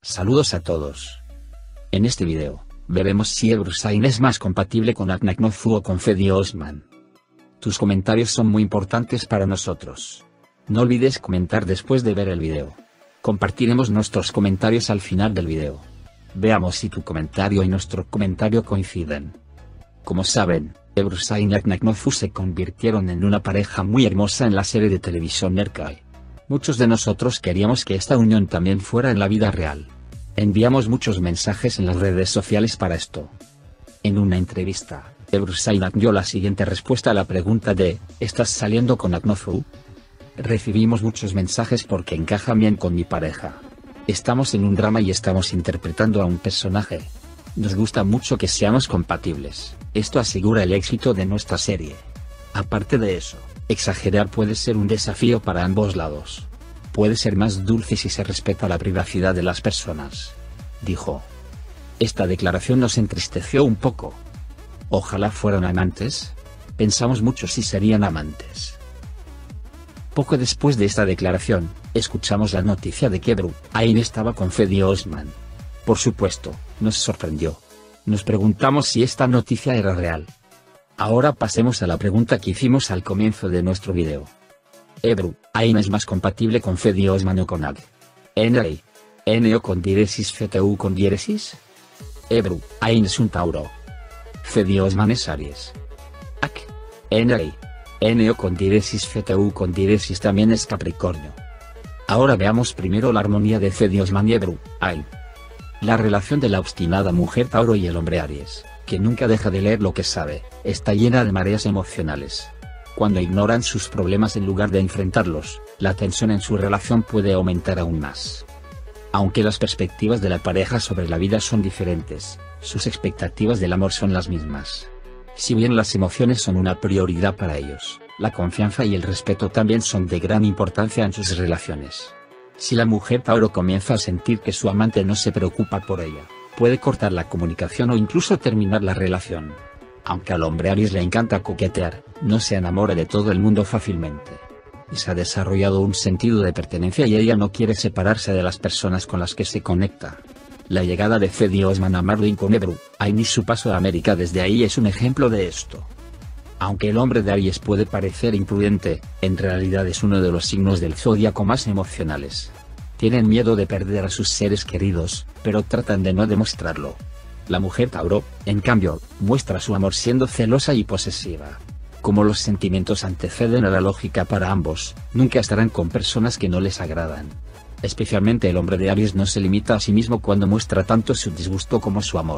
Saludos a todos. En este video, veremos si Ebrusain es más compatible con Aknaknozu o con Fedi Osman. Tus comentarios son muy importantes para nosotros. No olvides comentar después de ver el video. Compartiremos nuestros comentarios al final del video. Veamos si tu comentario y nuestro comentario coinciden. Como saben, Ebrusain y Aknaknozu se convirtieron en una pareja muy hermosa en la serie de televisión Erkai. Muchos de nosotros queríamos que esta unión también fuera en la vida real. Enviamos muchos mensajes en las redes sociales para esto. En una entrevista, Ebrusain dio la siguiente respuesta a la pregunta de ¿estás saliendo con Aknaknozu? Recibimos muchos mensajes porque encajan bien con mi pareja. Estamos en un drama y estamos interpretando a un personaje. Nos gusta mucho que seamos compatibles, esto asegura el éxito de nuestra serie. Aparte de eso, exagerar puede ser un desafío para ambos lados. Puede ser más dulce si se respeta la privacidad de las personas, dijo. Esta declaración nos entristeció un poco. Ojalá fueran amantes. Pensamos mucho si serían amantes. Poco después de esta declaración, escuchamos la noticia de que Ebrusain estaba con Fedi Osman. Por supuesto, nos sorprendió. Nos preguntamos si esta noticia era real. Ahora pasemos a la pregunta que hicimos al comienzo de nuestro video. ¿Ebrusain es más compatible con Fedi Osman o con Aknaknozu con diéresis FTU con diéresis? Ebrusain es un Tauro. Fedi Osman es Aries. Aknaknozu con diéresis FTU con diéresis también es Capricornio. Ahora veamos primero la armonía de Fedi Osman y Ebrusain. La relación de la obstinada mujer Tauro y el hombre Aries, que nunca deja de leer lo que sabe, está llena de mareas emocionales. Cuando ignoran sus problemas en lugar de enfrentarlos, la tensión en su relación puede aumentar aún más. Aunque las perspectivas de la pareja sobre la vida son diferentes, sus expectativas del amor son las mismas. Si bien las emociones son una prioridad para ellos, la confianza y el respeto también son de gran importancia en sus relaciones. Si la mujer Tauro comienza a sentir que su amante no se preocupa por ella, puede cortar la comunicación o incluso terminar la relación. Aunque al hombre Aries le encanta coquetear, no se enamora de todo el mundo fácilmente. Y se ha desarrollado un sentido de pertenencia y ella no quiere separarse de las personas con las que se conecta. La llegada de Fedi Osman a Marlin con Ebrusain y su paso a América desde ahí es un ejemplo de esto. Aunque el hombre de Aries puede parecer imprudente, en realidad es uno de los signos del zodiaco más emocionales. Tienen miedo de perder a sus seres queridos, pero tratan de no demostrarlo. La mujer Tauro, en cambio, muestra su amor siendo celosa y posesiva. Como los sentimientos anteceden a la lógica para ambos, nunca estarán con personas que no les agradan. Especialmente el hombre de Aries no se limita a sí mismo cuando muestra tanto su disgusto como su amor.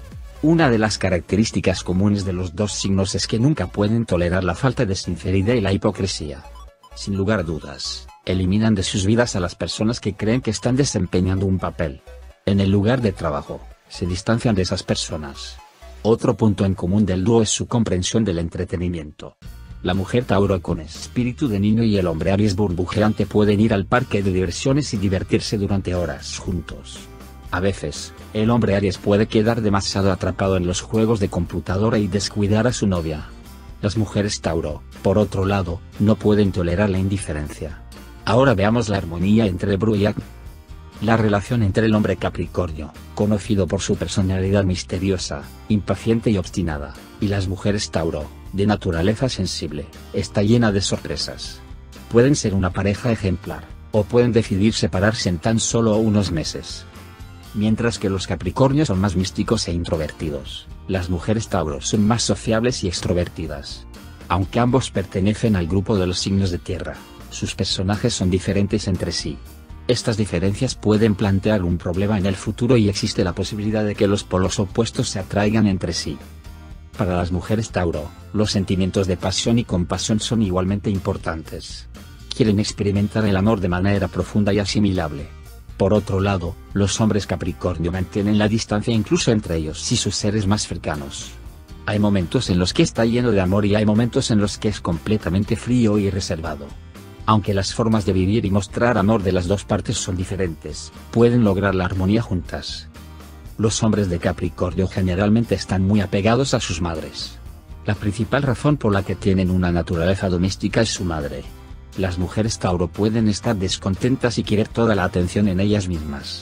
Una de las características comunes de los dos signos es que nunca pueden tolerar la falta de sinceridad y la hipocresía. Sin lugar a dudas, eliminan de sus vidas a las personas que creen que están desempeñando un papel. En el lugar de trabajo, se distancian de esas personas. Otro punto en común del dúo es su comprensión del entretenimiento. La mujer Tauro con espíritu de niño y el hombre Aries burbujeante pueden ir al parque de diversiones y divertirse durante horas juntos. A veces, el hombre Aries puede quedar demasiado atrapado en los juegos de computadora y descuidar a su novia. Las mujeres Tauro, por otro lado, no pueden tolerar la indiferencia. Ahora veamos la armonía entre Ebru y Aknaknozu. La relación entre el hombre Capricornio, conocido por su personalidad misteriosa, impaciente y obstinada, y las mujeres Tauro, de naturaleza sensible, está llena de sorpresas. Pueden ser una pareja ejemplar, o pueden decidir separarse en tan solo unos meses. Mientras que los Capricornios son más místicos e introvertidos, las mujeres Tauro son más sociables y extrovertidas. Aunque ambos pertenecen al grupo de los signos de tierra, sus personajes son diferentes entre sí. Estas diferencias pueden plantear un problema en el futuro y existe la posibilidad de que los polos opuestos se atraigan entre sí. Para las mujeres Tauro, los sentimientos de pasión y compasión son igualmente importantes. Quieren experimentar el amor de manera profunda y asimilable. Por otro lado, los hombres Capricornio mantienen la distancia incluso entre ellos y sus seres más cercanos. Hay momentos en los que está lleno de amor y hay momentos en los que es completamente frío y reservado. Aunque las formas de vivir y mostrar amor de las dos partes son diferentes, pueden lograr la armonía juntas. Los hombres de Capricornio generalmente están muy apegados a sus madres. La principal razón por la que tienen una naturaleza doméstica es su madre. Las mujeres Tauro pueden estar descontentas y querer toda la atención en ellas mismas.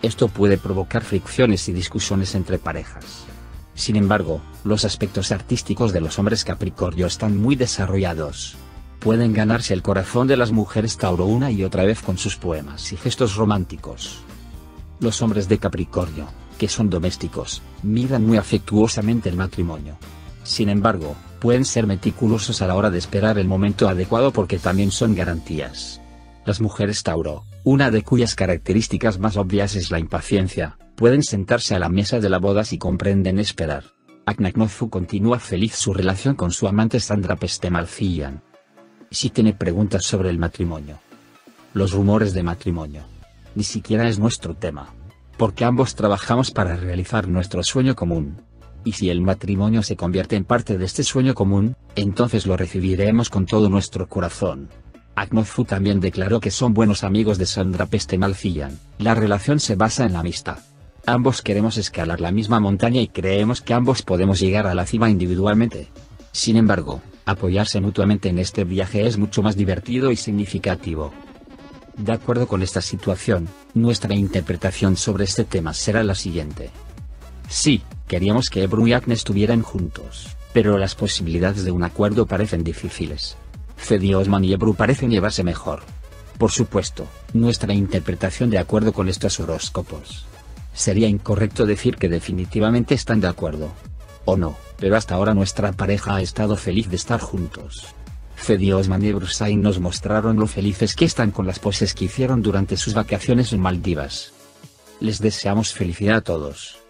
Esto puede provocar fricciones y discusiones entre parejas. Sin embargo, los aspectos artísticos de los hombres Capricornio están muy desarrollados. Pueden ganarse el corazón de las mujeres Tauro una y otra vez con sus poemas y gestos románticos. Los hombres de Capricornio, que son domésticos, miran muy afectuosamente el matrimonio. Sin embargo, pueden ser meticulosos a la hora de esperar el momento adecuado porque también son garantías. Las mujeres Tauro, una de cuyas características más obvias es la impaciencia, pueden sentarse a la mesa de la boda si comprenden esperar. Aknaknozu continúa feliz su relación con su amante Sandra Pestemalciyan. Si tiene preguntas sobre el matrimonio. Los rumores de matrimonio. Ni siquiera es nuestro tema. Porque ambos trabajamos para realizar nuestro sueño común. Y si el matrimonio se convierte en parte de este sueño común, entonces lo recibiremos con todo nuestro corazón. Aknaknozu también declaró que son buenos amigos de Sandra Pestemalciyan. La relación se basa en la amistad. Ambos queremos escalar la misma montaña y creemos que ambos podemos llegar a la cima individualmente. Sin embargo, apoyarse mutuamente en este viaje es mucho más divertido y significativo. De acuerdo con esta situación, nuestra interpretación sobre este tema será la siguiente. Sí, queríamos que Ebru y Akne estuvieran juntos, pero las posibilidades de un acuerdo parecen difíciles. Fedi Osman y Ebru parecen llevarse mejor. Por supuesto, nuestra interpretación de acuerdo con estos horóscopos. Sería incorrecto decir que definitivamente están de acuerdo. O no, pero hasta ahora nuestra pareja ha estado feliz de estar juntos. Fedi Osman y Ebru Şahin nos mostraron lo felices que están con las poses que hicieron durante sus vacaciones en Maldivas. Les deseamos felicidad a todos.